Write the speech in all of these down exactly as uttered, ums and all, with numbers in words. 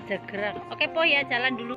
ada gerak. Oke po ya, jalan dulu.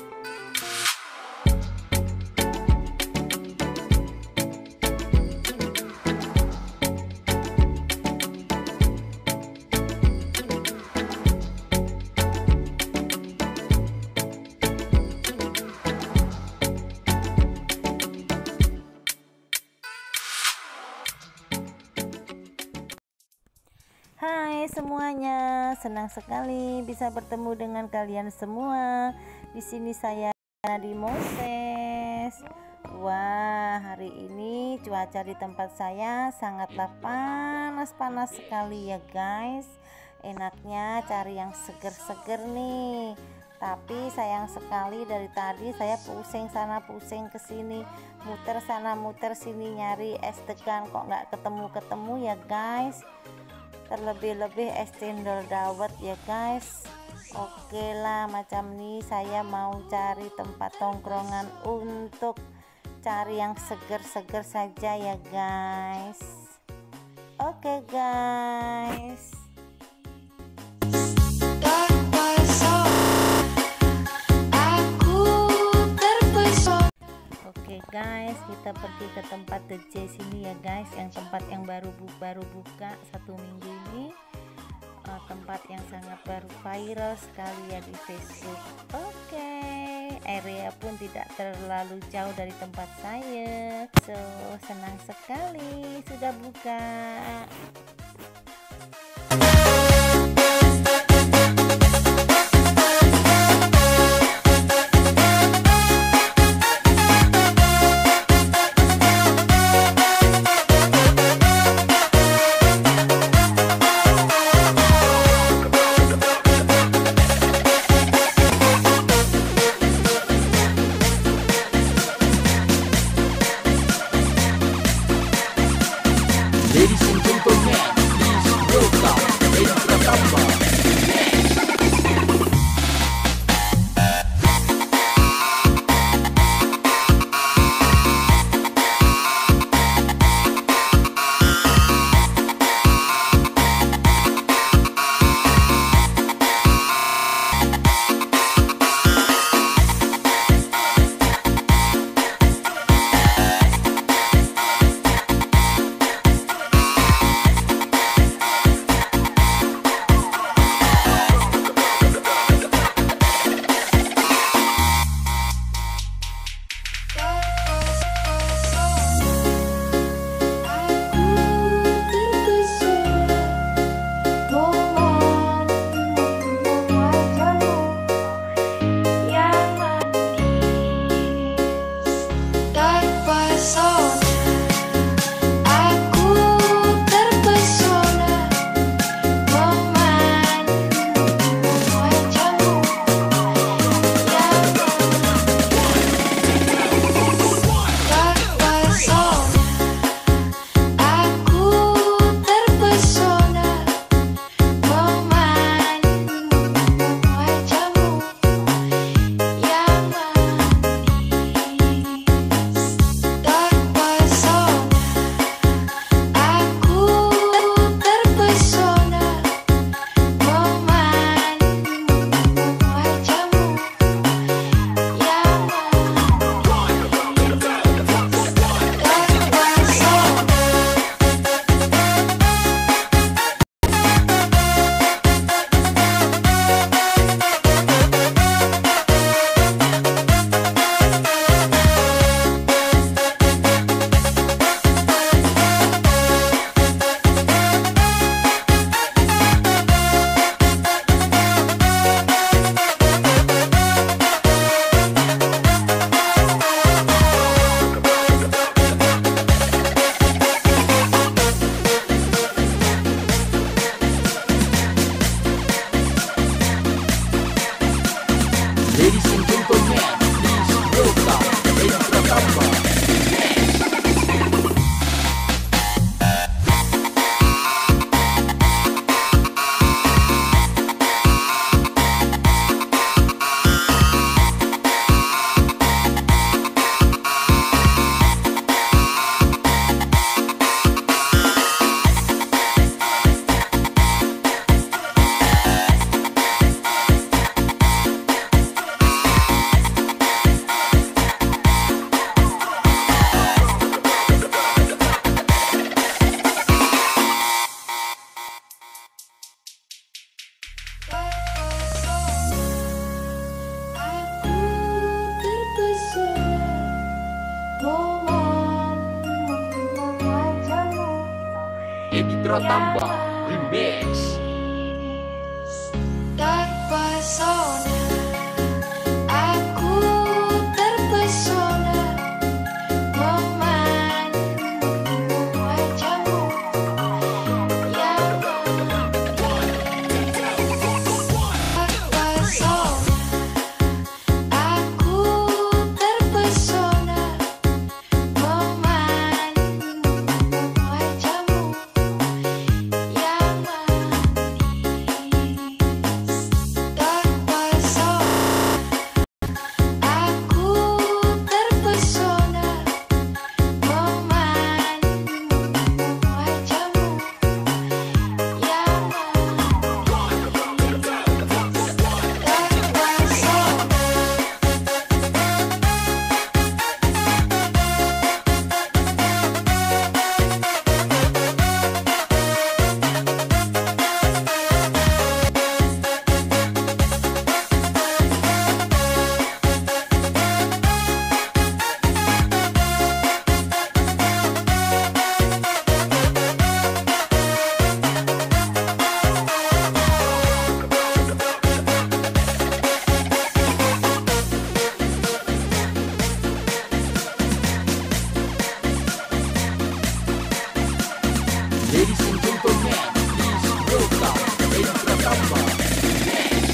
Hai semuanya, senang sekali bisa bertemu dengan kalian semua. Di sini saya di Moses. Wah, hari ini cuaca di tempat saya sangatlah panas-panas sekali ya guys. Enaknya cari yang seger-seger nih. Tapi sayang sekali dari tadi saya pusing sana pusing ke sini, muter sana muter sini nyari es degan kok nggak ketemu-ketemu ya guys. Terlebih-lebih es cendol dawet ya guys. Oke lah, macam nih saya mau cari tempat tongkrongan untuk cari yang seger-seger saja ya guys. Oke guys, Oke guys, kita pergi ke tempat The J sini ya guys, yang tempat yang baru bu baru buka satu minggu ini, uh, tempat yang sangat baru viral sekali ya di Facebook. Oke, area pun tidak terlalu jauh dari tempat saya, so senang sekali sudah buka. Ladies and gentlemen, Edi Pratamba Remix. Terpesona, aku terpesona memandang wajahmu yang terpesona, aku terpesona memandang wajahmu yang Ladies and gentlemen, please welcome Edi Pratamba Remix.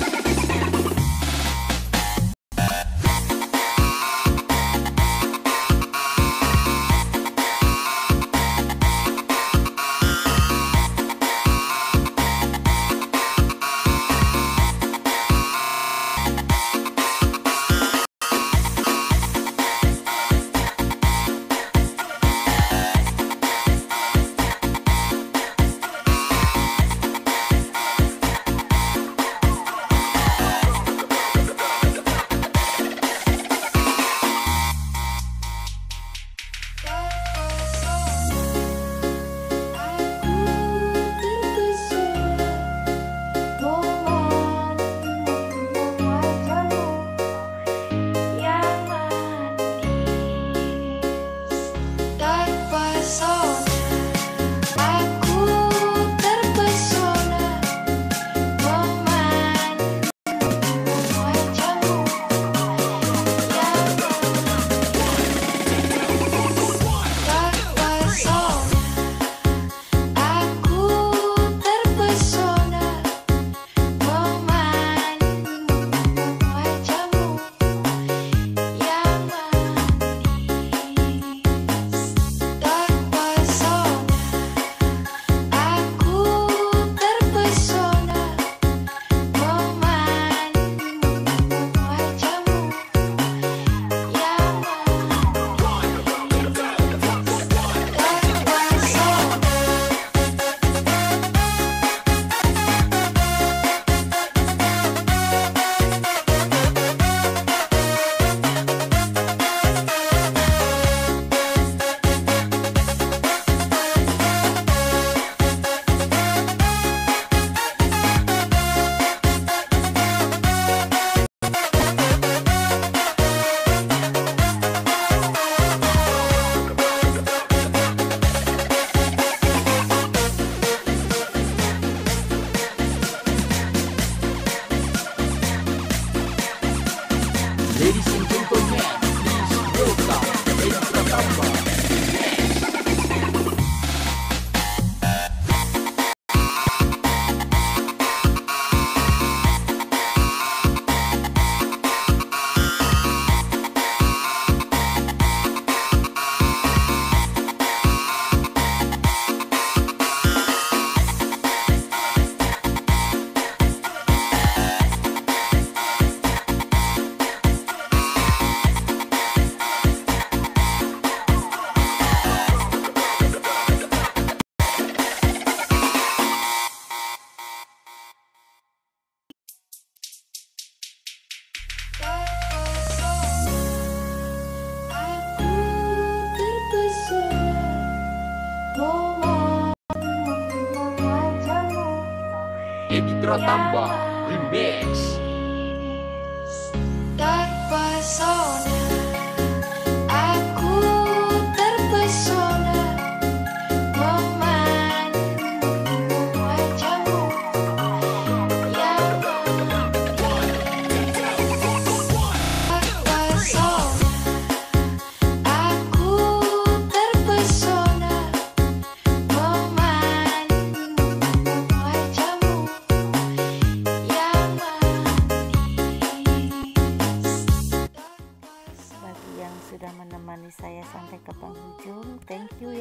Ladies and gentlemen, please welcome Edi Pratamba Remix. Edi Pratamba Remix. Terpesona, aku terpesona memandang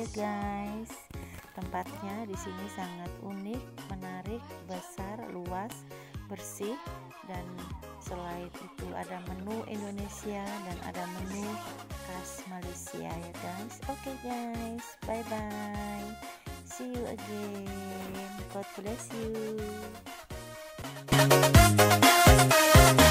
ya guys. Tempatnya di sini sangat unik, menarik, besar, luas, bersih, dan selain itu ada menu Indonesia dan ada menu khas Malaysia ya guys. Oke okay guys, bye bye, see you again, God bless you.